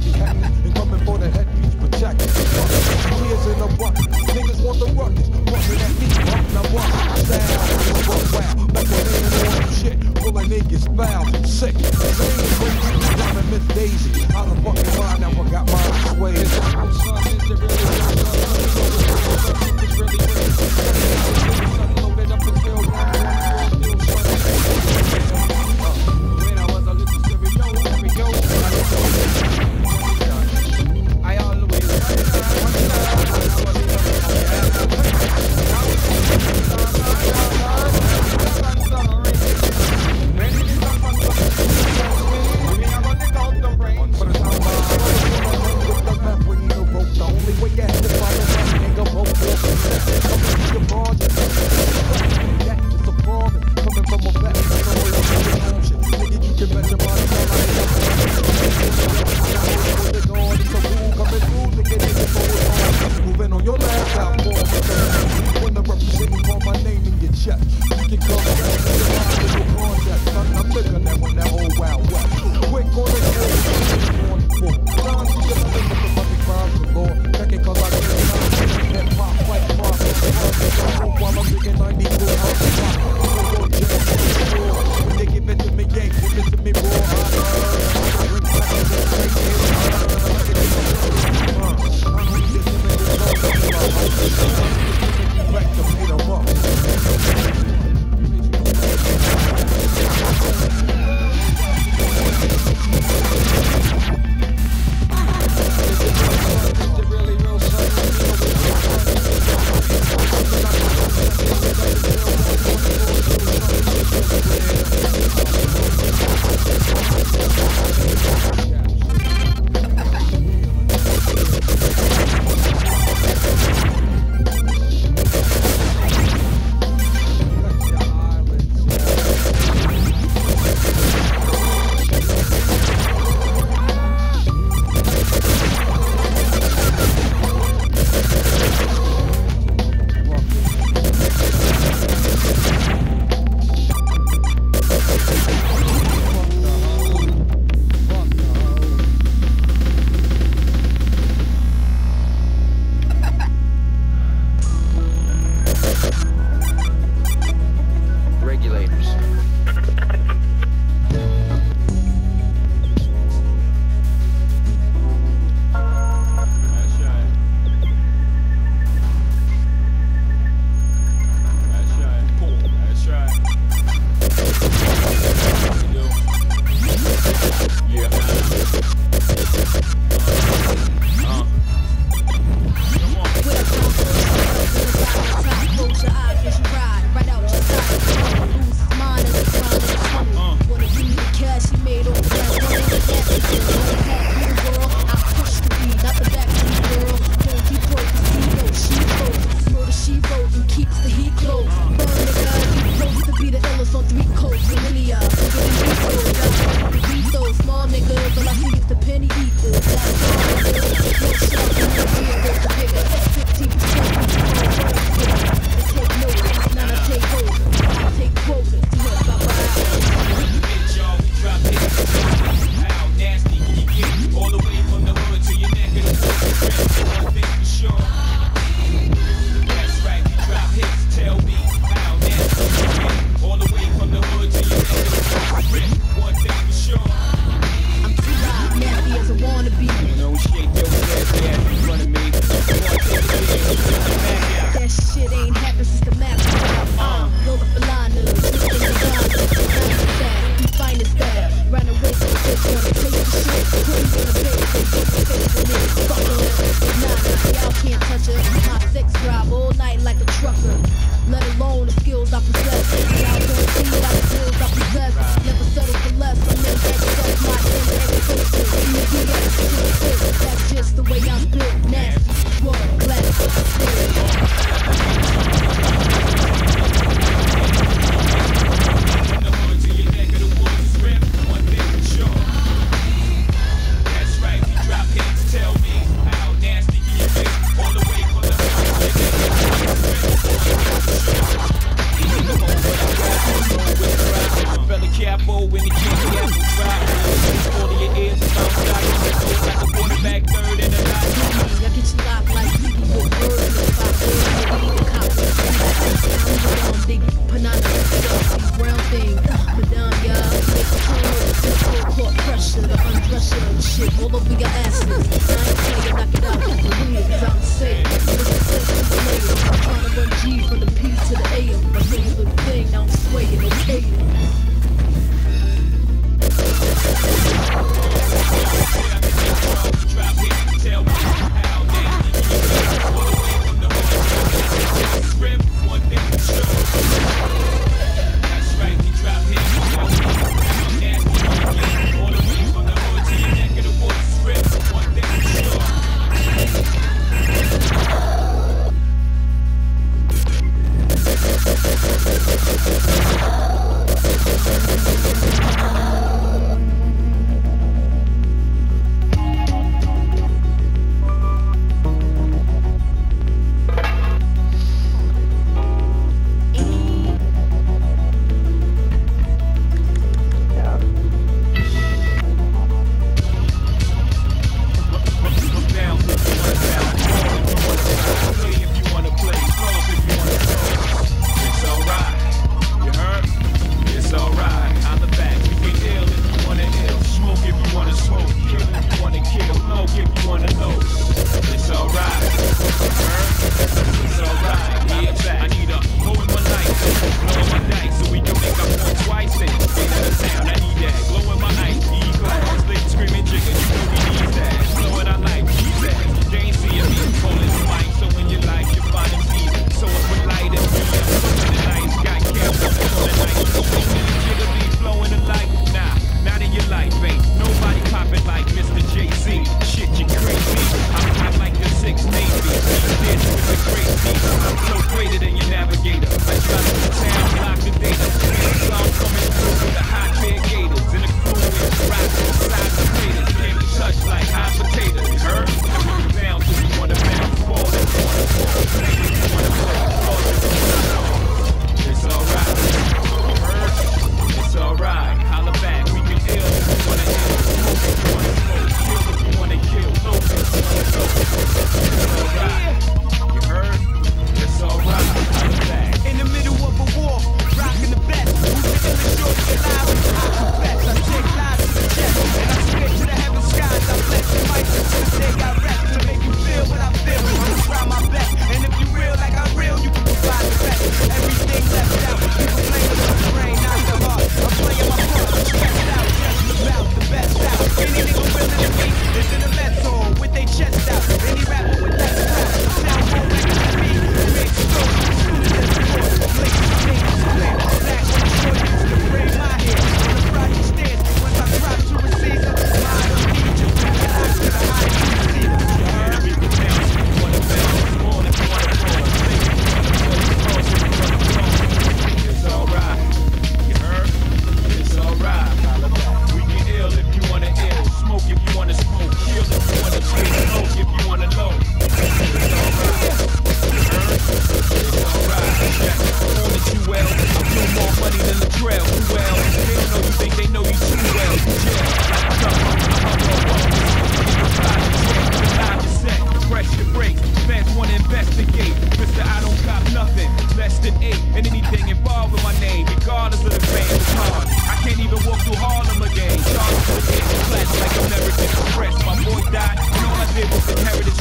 be hacking and coming for the headpiece, protect it. Years in a bucket, niggas want the ruckus, bumping at me, bumping up what? Sound, wow, back when they ain't on shit, full of niggas foul, sick. Same crazy, diamond Miss Daisy, out of fucking mind, now I got mine sway. Loaded up until when I was a little stereo,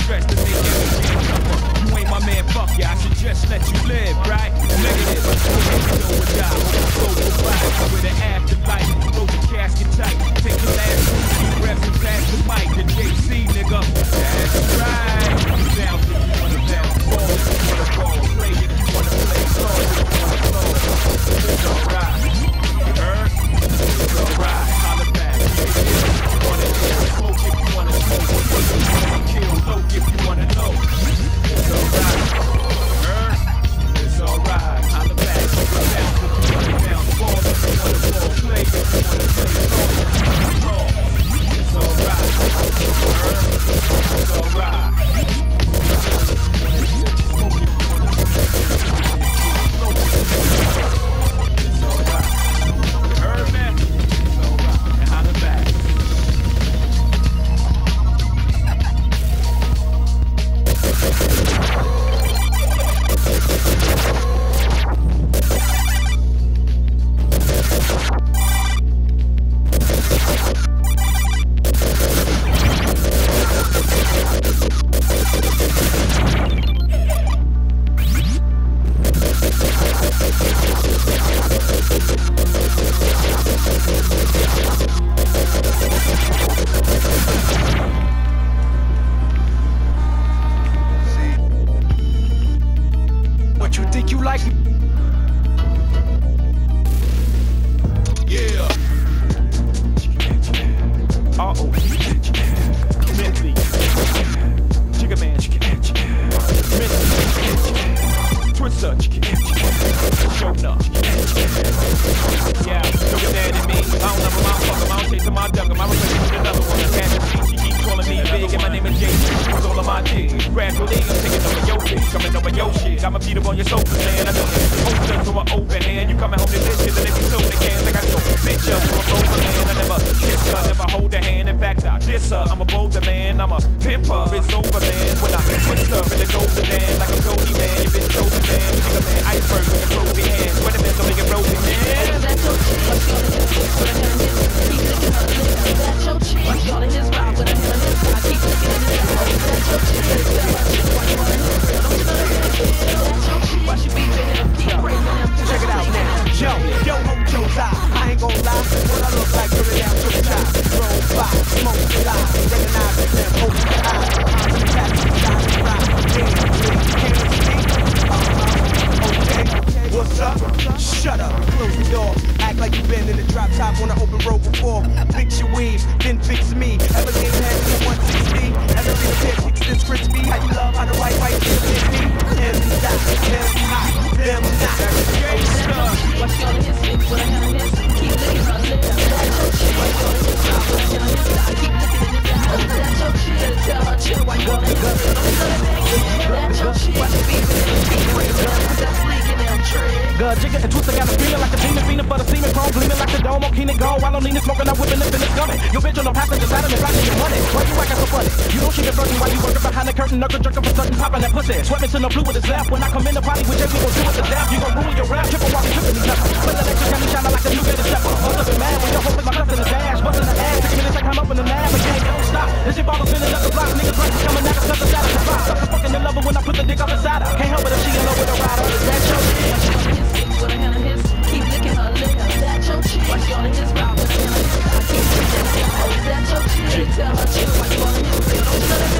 stress to make everything tougher. You ain't my man, fuck ya. I should just let you live, right? Negative, go or die. Go goodbye with an afterlife. Close the casket tight. Take the last 2 breaths and pass the mic to JC, nigga. That's right. You down if you wanna bounce, ball if you wanna ball, play if you wanna play, slow if you wanna slow. It's alright. You heard? It's alright. Holla back. If you wanna smoke, if you wanna smoke, if you wanna kill, low if you wanna know. It's alright. You heard? It's alright. Holla back. You can bounce if you wanna bounce, ball if you wanna ball, play if you wanna play, slow if you wanna slow. It's alright. You heard? It's alright. Jigga and Twister got a feeling like a demon, feeling for the semen, chrome gleaming like the dome on Keenan Gold. While I'm leaning, smoking, I'm whipping the finish coming. Your bitch on the passenger side of me, flashing your money. Why you acting so funny? You know she been flirting while you working behind the curtain, knuckle jerking for certain, popping that pussy. Sweating to the blue with his left. When I come in the party with Jay, we gon' do it to death. You gon' ruin your rap, triple while we tripping each other. Play the electric, got me shining like a new gator stepper. Bust up and mad when your hope is my cuss in the dash. Bustin' the ass, taking minutes, I come up in the lab. But yeah, don't stop. This shit bottles in another block. Niggas like coming at us, nothing out of the box. I'm fucking in love when I put the dick off inside her. Can't help it if she in love with a rider. Is that your shit? With a hand of his, keep licking her lip. That's your shit. Why she on his ride with a hand of his? I keep licking her lip. That's your shit. Tell her chill. Why you on his ride? Don't you let her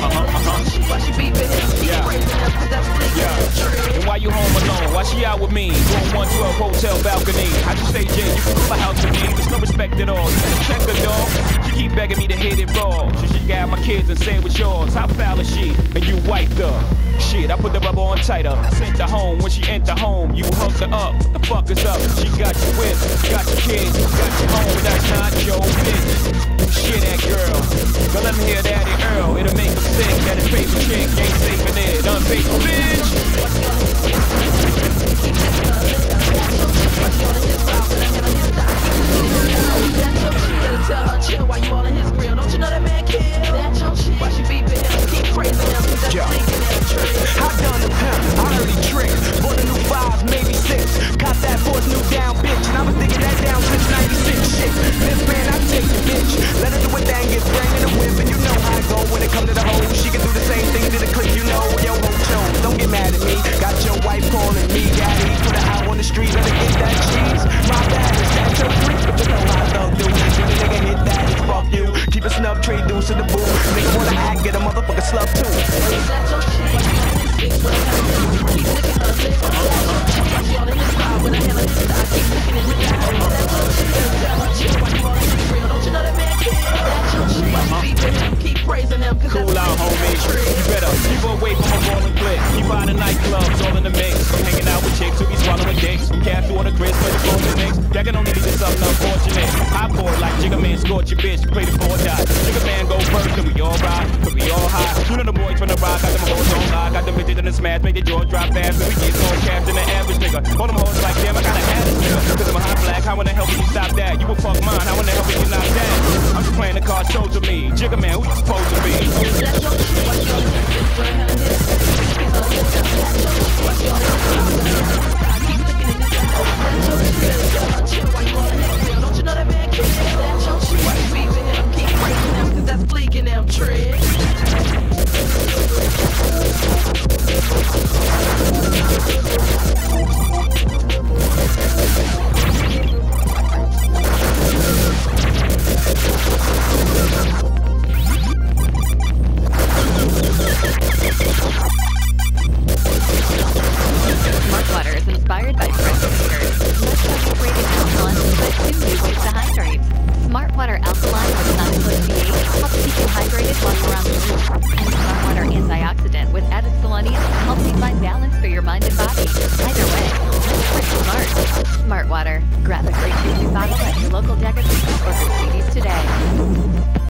back. Why she beeping him? Keep praising him. Cause that's fleeking. And why you home alone? Why she out with me? Going 112 hotel balcony. I just say, Jay, you can come my house with me. There's no respect at all. You better check her, dog. She keep begging me to hit it raw. She got my kids and say it was yours. How foul is she? And you wiped her. Shit, I put the rubber on tighter. Sent her home. When she enter home, you hooked her up. What the fuck is up? She got your whip, got your kids, got your home. That's not your bitch. Shit, that girl. Now let me hear Daddy Earl. It'll make him sick. That his paper chick ain't saving it. Unfaithful bitch. Tell her chill while you all in his grill. Don't you know that man kill? That's your shit. Why she beeping him? Keep praising him. Cause that's thinking that trick. I done the pimp. I heard he tricked. Bought a new 5, maybe 6. Got that for his new down bitch. And I was thinking that down since 96. Shit. This man, I take the bitch. Let her do a thing. Get brain in the whip. And you know how it go when it come to the whole this love too. Cool out, homie. You better keep away from a rolling clip. Keep out of nightclubs, all in the mix. I'm hanging out with chicks who be swallowing dicks. From cash to on the grits, play the golden mix. That can only lead to something unfortunate. Hot boy like Jigga Man, scorch your bitch, play the 4 die. Jigga Man go first, cause we all ride, cause we all high. You know the boys from the rock, got them hoes on lie. Got them bitches in the smash, make the jaw drop fast. But we get more cash than the average nigga. All them hoes like, damn, I gotta have this nigga. Cause I'm a hot black, how in the hell will you stop that? You will fuck mine, how in the hell will you not that? I'm just playing the card show to me. Jigga Man, who you supposed to be? Don't you know that man can't that your shit? Why you beefing him? Keep breaking them, cause that's fleeking them tricks. Smart Water is inspired by fresh thinkers. Let's rated alkaline but 2 new ways to hydrate. Smart Water Alkaline with non-alkaline pH helps keep you hydrated while you're on the move. And Smart Water Antioxidant with added selenium helps you find balance for your mind and body. Either way, it's pretty smart. Smart Water. Grab a great tasting bottle at your local Deca or for CDs today.